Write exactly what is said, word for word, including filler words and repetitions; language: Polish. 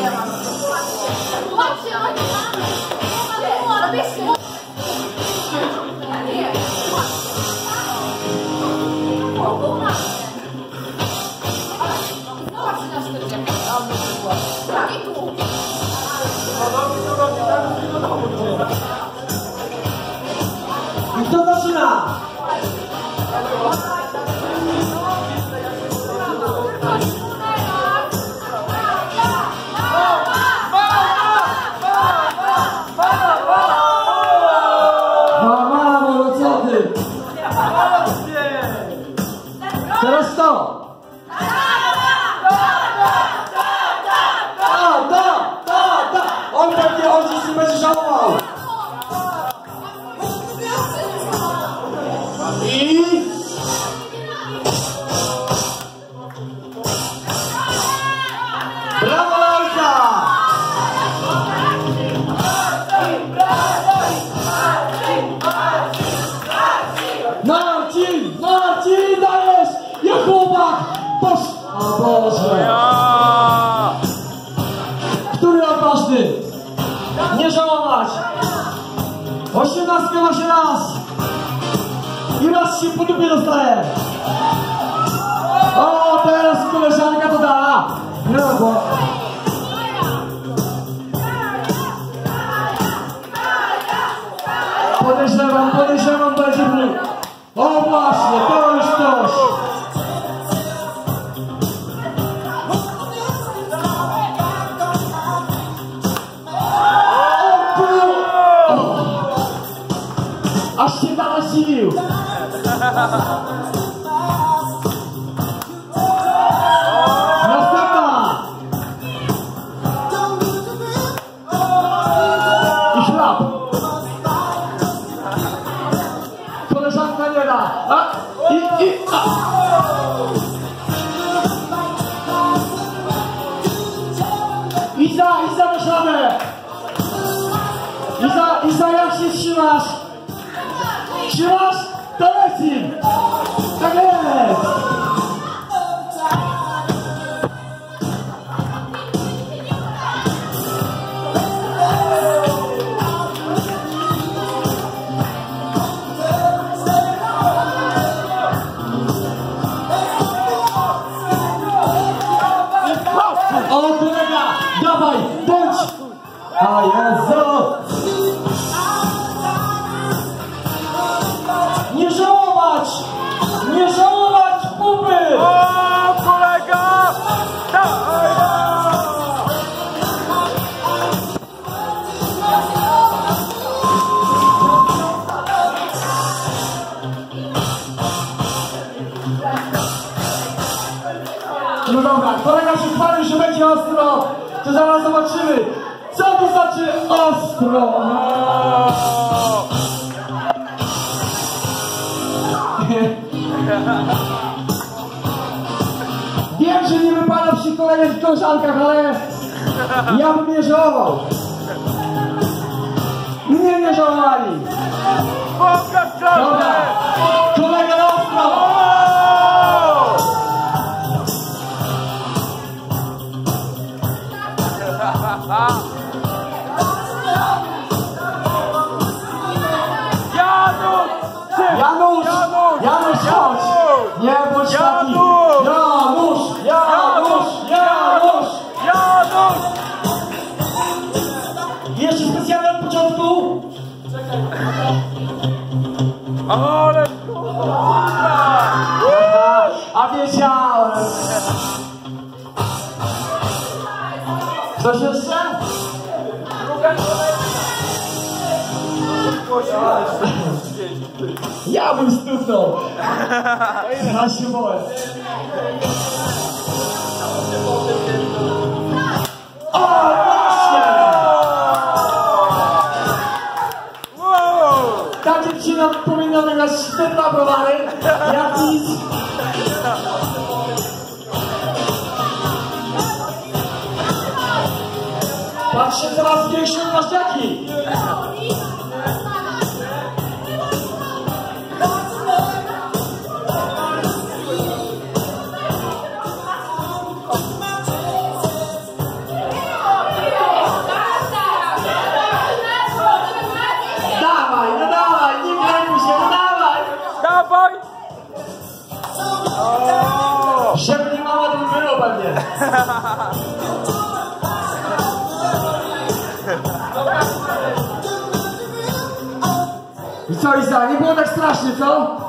Kto zaczyna? Mama, no co ty? Teraz to! A, da, da, da! On pewnie on dziś nie będzie żałował! I... Brawo, Lolka! Marcin! Marcin, dajesz! Ja chłopak! Boż... O Boże! Który odważny? Nie żałować! Osiemnastka ma się raz! I raz się po dupie dostaje! O, teraz koleżanka to da! Brawo! Podejrzewam, podejrzewam, będzie ból. O właśnie, to już coś! Aż się nasilił! Następna! I chlap! Koleżanka nie da! A! I, i, a! Iza, Iza na szamę! Iza, Iza, jak się trzymasz? Trzymasz? To leci! Tak jest! O, kolega! Dawaj! Bądź! A Jezu! Nie żałować! Nie żałować pupy! O, kolega! No dobra, kolega się chwalił, że będzie ostro, to zaraz zobaczymy, co to znaczy ostro! Wiem, że nie wypada przy kolegach w koleżankach, ale ja bym nie żałował. Mnie nie żałowali. Dobra, kolega na ostro! Janusz! Janusz, chodź! Nie bądź taki! Janusz! Janusz! Janusz! Janusz! Jeszcze specjalnie od początku? Ale A wiedziałem! Coś jeszcze? Ja bym stuknął! Na siłę! O, właśnie! Ta dziewczyna powinna wygrać cztery browary, jak nic. Patrzę coraz większe plastiaki. pewnie. I co, Iza, nie było tak strasznie, co?